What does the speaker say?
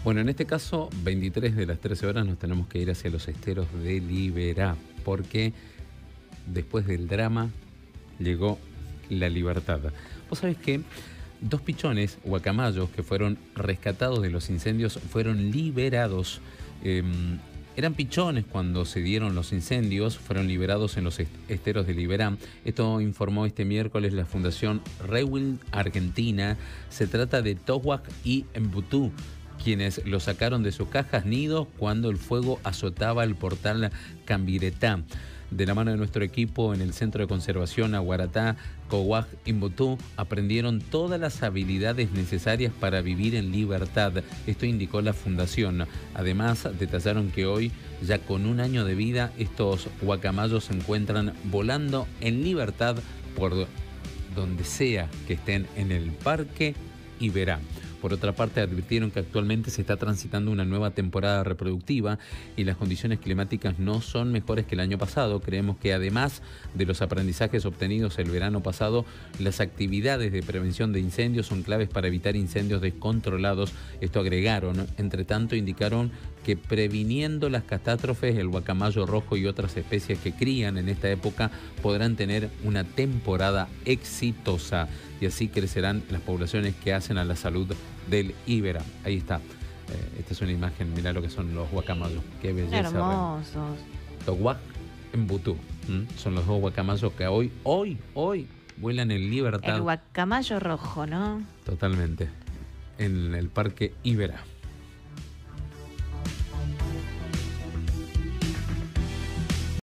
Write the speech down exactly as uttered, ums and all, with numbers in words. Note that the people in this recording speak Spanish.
Bueno, en este caso, veintitrés de las trece horas nos tenemos que ir hacia los esteros de Liberá, porque después del drama llegó la libertad. Vos sabés que dos pichones guacamayos que fueron rescatados de los incendios fueron liberados. Eh, eran pichones cuando se dieron los incendios, fueron liberados en los esteros de Liberá. Esto informó este miércoles la Fundación Rewind Argentina. Se trata de Towak y Mbutú, quienes lo sacaron de sus cajas nidos cuando el fuego azotaba el portal Cambiretá. De la mano de nuestro equipo en el Centro de Conservación Aguaratá, Towak y Mbutú aprendieron todas las habilidades necesarias para vivir en libertad. Esto indicó la Fundación. Además, detallaron que hoy, ya con un año de vida, estos guacamayos se encuentran volando en libertad por donde sea que estén en el Parque Iberá. Por otra parte, advirtieron que actualmente se está transitando una nueva temporada reproductiva y las condiciones climáticas no son mejores que el año pasado. Creemos que además de los aprendizajes obtenidos el verano pasado, las actividades de prevención de incendios son claves para evitar incendios descontrolados. Esto agregaron. Entre tanto, indicaron que previniendo las catástrofes, el guacamayo rojo y otras especies que crían en esta época podrán tener una temporada exitosa y así crecerán las poblaciones que hacen a la salud del Iberá. Ahí está. Eh, esta es una imagen, mirá lo que son los guacamayos. Qué belleza. Hermosos. Towak y Mbutú. ¿Mm? Son los dos guacamayos que hoy, hoy, hoy vuelan en libertad. El guacamayo rojo, ¿no? Totalmente. En el Parque Iberá.